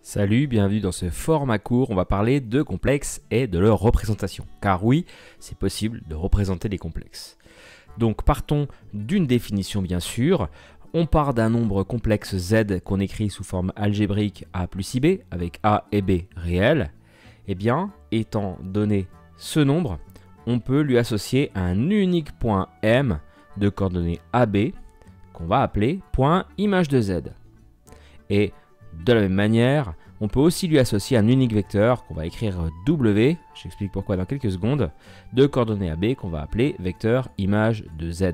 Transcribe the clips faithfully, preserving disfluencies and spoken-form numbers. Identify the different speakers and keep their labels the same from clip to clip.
Speaker 1: Salut, bienvenue dans ce format court, on va parler de complexes et de leur représentation. Car oui, c'est possible de représenter des complexes. Donc partons d'une définition bien sûr. On part d'un nombre complexe Z qu'on écrit sous forme algébrique A plus I B, avec A et B réels. Eh bien, étant donné ce nombre, on peut lui associer un unique point M de coordonnées A B, qu'on va appeler point image de Z. Et de la même manière, on peut aussi lui associer un unique vecteur qu'on va écrire W, j'explique pourquoi dans quelques secondes, de coordonnées A B qu'on va appeler vecteur image de Z.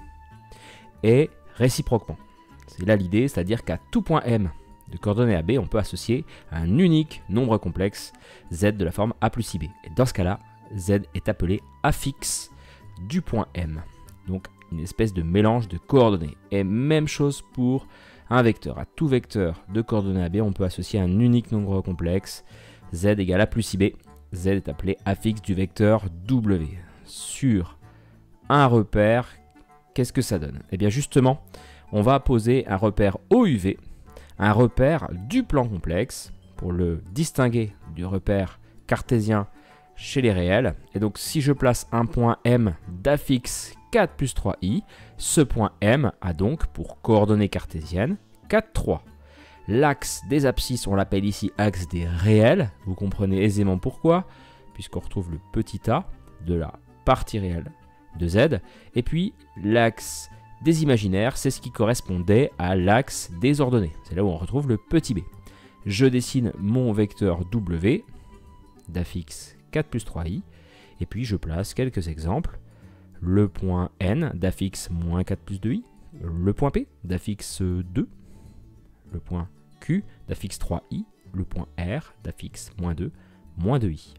Speaker 1: Et réciproquement, c'est là l'idée, c'est-à-dire qu'à tout point M de coordonnées A B, on peut associer un unique nombre complexe Z de la forme A plus I B. Et dans ce cas-là, Z est appelé affixe du point M. Donc une espèce de mélange de coordonnées. Et même chose pour un vecteur. À tout vecteur de coordonnées A B, on peut associer un unique nombre complexe, Z égale A plus I B. Z est appelé affixe du vecteur W. Sur un repère, qu'est-ce que ça donne? Eh bien justement, on va poser un repère O U V, un repère du plan complexe, pour le distinguer du repère cartésien chez les réels. Et donc si je place un point M d'affixe quatre plus trois i, ce point M a donc pour coordonnées cartésiennes quatre, trois. L'axe des abscisses, on l'appelle ici axe des réels. Vous comprenez aisément pourquoi, puisqu'on retrouve le petit a de la partie réelle de Z. Et puis l'axe des imaginaires, c'est ce qui correspondait à l'axe des ordonnées. C'est là où on retrouve le petit b. Je dessine mon vecteur W d'affixe quatre plus trois i. Et puis je place quelques exemples. Le point N d'affixe moins quatre plus deux i, le point P d'affixe deux, le point Q d'affixe trois i, le point R d'affixe moins deux, moins deux i.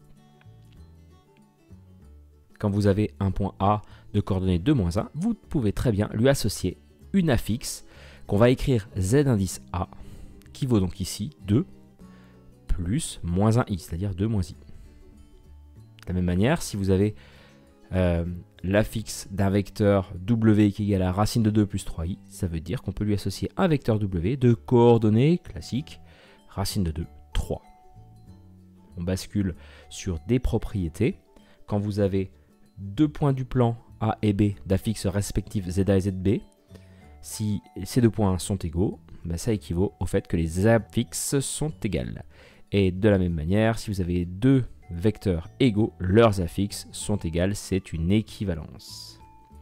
Speaker 1: Quand vous avez un point A de coordonnées deux, moins un, vous pouvez très bien lui associer une affixe qu'on va écrire Z indice A, qui vaut donc ici deux plus moins un i, c'est-à-dire deux moins i. De la même manière, si vous avez Euh, l'affixe d'un vecteur W qui est égal à racine de deux plus trois i, ça veut dire qu'on peut lui associer un vecteur W de coordonnées classiques, racine de deux, trois. On bascule sur des propriétés. Quand vous avez deux points du plan A et B d'affixes respectifs Z A et Z B, si ces deux points sont égaux, ben ça équivaut au fait que les affixes sont égales. Et de la même manière, si vous avez deux vecteurs égaux, leurs affixes sont égales, c'est une équivalence.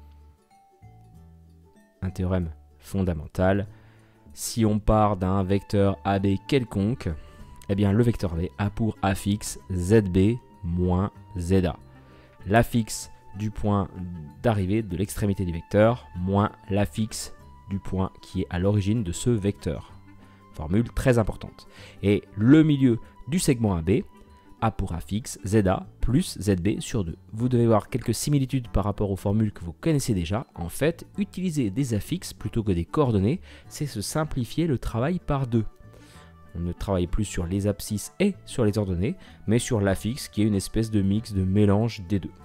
Speaker 1: Un théorème fondamental, si on part d'un vecteur A B quelconque, eh bien le vecteur A B a pour affixe Z B moins Z A. L'affixe du point d'arrivée de l'extrémité du vecteur moins l'affixe du point qui est à l'origine de ce vecteur. Formule très importante. Et le milieu du segment A B a pour affixe Z A plus Z B sur deux. Vous devez voir quelques similitudes par rapport aux formules que vous connaissez déjà. En fait, utiliser des affixes plutôt que des coordonnées, c'est se simplifier le travail par deux. On ne travaille plus sur les abscisses et sur les ordonnées, mais sur l'affixe qui est une espèce de mix, de mélange des deux.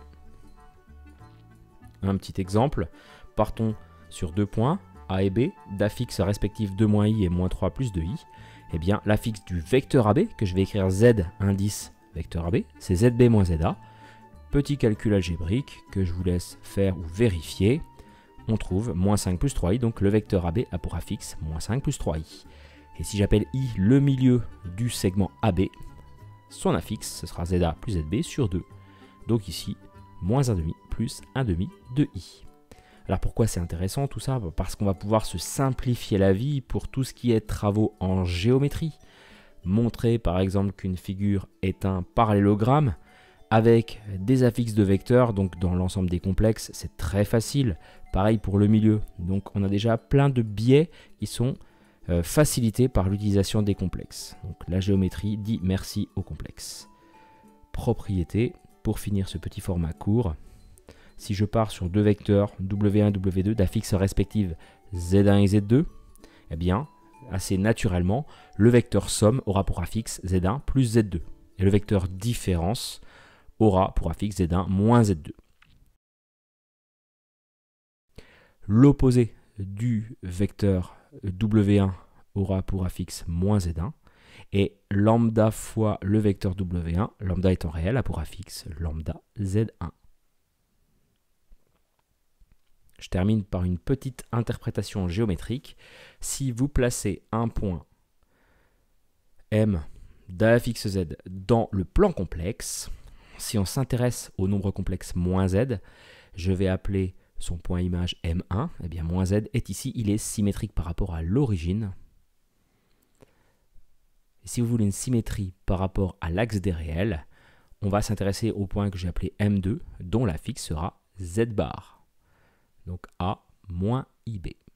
Speaker 1: Un petit exemple, partons sur deux points, A et B, d'affixes respectifs deux moins i et moins trois plus deux i. Eh bien, l'affixe du vecteur A B, que je vais écrire Z indice vecteur A B, c'est Z B moins Z A. Petit calcul algébrique que je vous laisse faire ou vérifier. On trouve moins cinq plus trois i, donc le vecteur A B a pour affixe moins cinq plus trois i. Et si j'appelle i le milieu du segment A B, son affixe, ce sera Z A plus Z B sur deux. Donc ici, moins un demi plus un demi de i. Alors pourquoi c'est intéressant tout ça? Parce qu'on va pouvoir se simplifier la vie pour tout ce qui est travaux en géométrie. Montrer par exemple qu'une figure est un parallélogramme avec des affixes de vecteurs, donc dans l'ensemble des complexes, c'est très facile. Pareil pour le milieu. Donc on a déjà plein de biais qui sont euh, facilités par l'utilisation des complexes. Donc la géométrie dit merci aux complexes. Propriété, pour finir ce petit format court. Si je pars sur deux vecteurs W un et W deux d'affixes respectives Z un et Z deux, eh bien, assez naturellement, le vecteur somme aura pour affixe Z un plus Z deux. Et le vecteur différence aura pour affixe Z un moins Z deux. L'opposé du vecteur W un aura pour affixe moins Z un. et lambda fois le vecteur W un, lambda étant réel, a pour affixe lambda Z un. Je termine par une petite interprétation géométrique. Si vous placez un point M d'affixe Z dans le plan complexe, si on s'intéresse au nombre complexe moins Z, je vais appeler son point image M un, et bien moins Z est ici, il est symétrique par rapport à l'origine. Si vous voulez une symétrie par rapport à l'axe des réels, on va s'intéresser au point que j'ai appelé M deux, dont l'affixe sera Z bar. Donc A moins I B.